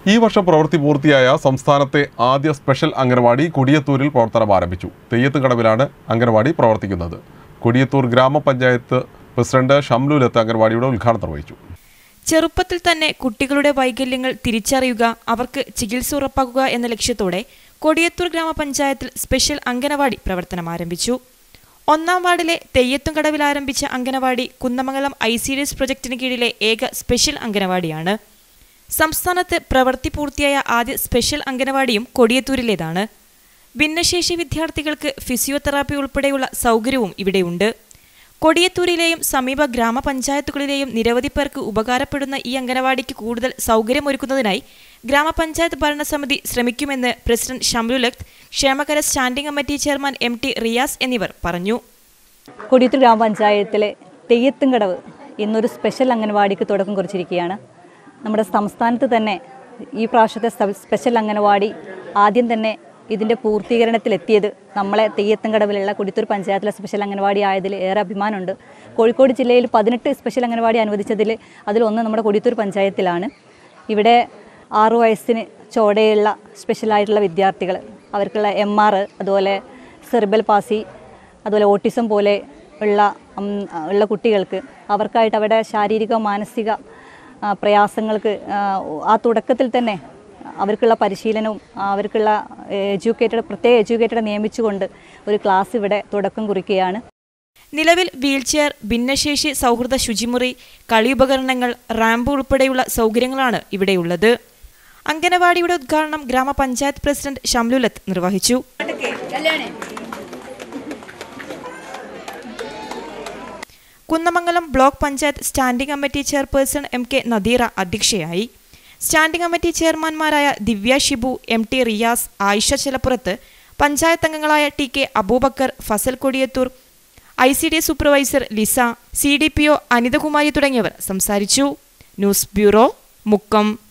ഈ വർഷം പ്രവൃത്തി പൂർത്തിയായ സംസ്ഥാനത്തെ ആദ്യ സ്പെഷ്യൽ അംഗനവാടി കൊടിയത്തൂരിൽ പ്രവർത്തനം ആരംഭിച്ചു. തെയ്യത്തുംകടവിലാണ് അംഗനവാടി പ്രവർത്തിക്കുന്നത്. കൊടിയത്തൂർ ഗ്രാമപഞ്ചായത്ത് പ്രസിഡന്റ് ഷംലുലത്ത് അംഗനവാടിയുടെ ഉദ്ഘാടനം നിർവഹിച്ചു. ചെറുപ്പത്തിൽ തന്നെ കുട്ടികളുടെ വൈകല്യങ്ങൾ തിരിച്ചറിയുക, അവർക്ക് ചികിത്സ ഉറപ്പാക്കുക എന്ന ലക്ഷ്യത്തോടെ കൊടിയത്തൂർ ഗ്രാമപഞ്ചായത്തിൽ സ്പെഷ്യൽ അംഗനവാടി പ്രവർത്തനം ആരംഭിച്ചു. 1-ാം വാർഡിലെ തെയ്യത്തുംകടവിൽ ആരംഭിച്ച അംഗനവാടി കുന്നമംഗലം ICDS പ്രൊജക്ടിന് കീഴിലെ ഏക സ്പെഷ്യൽ അംഗനവാടിയാണ്. സംസ്ഥാനത്ത് പ്രവൃത്തി പൂർത്തിയായ ആദ്യ സ്പെഷ്യൽ അംഗനവാടിയും കൊടിയത്തൂരിലേതാണ്. ഭിന്നശേഷി വിദ്യാർത്ഥികൾക്ക് ഫിസിയോതെറാപ്പി ഉൾപ്പെടെയുള്ള സൗകര്യവും ഇവിടെയുണ്ട്. കൊടിയത്തൂരിലെയും സമീപ ഗ്രാമപഞ്ചായത്തുകളിലെയും നിരവധി പേർക്ക് ഉപകാരപ്പെടുന്ന ഈ അംഗനവാടിക്ക് കൂടുതൽ സൗകര്യമൊരുക്കുന്നതിനായി ഗ്രാമപഞ്ചായത്ത് ഭരണസമിതി ശ്രമിക്കുമെന്ന് പ്രസിഡന്റ് ഷംലുലത്ത്, ക്ഷേമകര standing committee chairman MT Riyas എന്നിവർ പറഞ്ഞു. കൊടിയത്തൂർ ഗ്രാമപഞ്ചായത്തിലെ തെയ്യത്തുംകടവ് ഇന്നൊരു സ്പെഷ്യൽ അംഗനവാടിക്ക് തുടക്കം കുറിച്ചിരിക്കുകയാണ്. നമ്മുടെ സംസ്ഥാനത്ത് തന്നെ ഈ പ്രാവശ്യത്തെ സ്പെഷ്യൽ അംഗനവാടി ആദ്യം തന്നെ ഇതിൻ്റെ പൂർത്തീകരണത്തിലെത്തിയത് നമ്മളെ തെയ്യത്തുംകടവിലുള്ള കൊടിയത്തൂർ പഞ്ചായത്തിലെ സ്പെഷ്യൽ അംഗനവാടി ആയതിൽ ഏറെ അഭിമാനമുണ്ട്. കോഴിക്കോട് ജില്ലയിൽ 18 സ്പെഷ്യൽ അംഗനവാടി അനുവദിച്ചതിൽ അതിലൊന്ന് നമ്മുടെ കൊടിയത്തൂർ പഞ്ചായത്തിലാണ്. ഇവിടെ 6 വയസ്സിന് ചോടെയുള്ള സ്പെഷ്യലായിട്ടുള്ള വിദ്യാർത്ഥികൾ, അവർക്കുള്ള MR, അതുപോലെ സെറിബ്രൽ പാസി, അതുപോലെ ഓട്ടിസം പോലെ ഉള്ള കുട്ടികൾക്ക് അവർക്കായിട്ട് അവരുടെ ശാരീരിക മാനസിക പ്രയാസങ്ങൾക്ക് ആ തുടക്കത്തിൽ തന്നെ അവർക്കുള്ള പരിശീലനവും അവർക്കുള്ള പ്രത്യേക എഡ്യൂക്കേറ്റഡ് നിയമിച്ചുകൊണ്ട് ഒരു ക്ലാസ് ഇവിടെ തുടക്കം കുറിക്കുകയാണ്. നിലവിൽ വീൽചെയർ, ഭിന്നശേഷി സൗഹൃദ ശുചിമുറി, കളിയുപകരണങ്ങൾ, റാമ്പ് ഉൾപ്പെടെയുള്ള സൗകര്യങ്ങളാണ് ഇവിടെയുള്ളത്. അംഗനവാടിയുടെ ഉദ്ഘാടനം ഗ്രാമപഞ്ചായത്ത് പ്രസിഡന്റ് ഷംലുലത്ത് നിർവഹിച്ചു. Kunnamangalam block panchayat standing committee chairperson MK Nadeera അധ്യക്ഷയായി. സ്റ്റാൻഡിംഗ് കമ്മിറ്റി ചെയർമാൻമാരായ ദിവ്യ ഷിബു, MT റിയാസ്, ആയിഷ ചെലപ്പുറത്ത്, പഞ്ചായത്ത് അംഗങ്ങളായ TK Aboobacker, Fasal Kodiyathur, ICDS supervisor Lisa, CDPO Anithakumari തുടങ്ങിയവർ സംസാരിച്ചു. News bureau, Mukkam.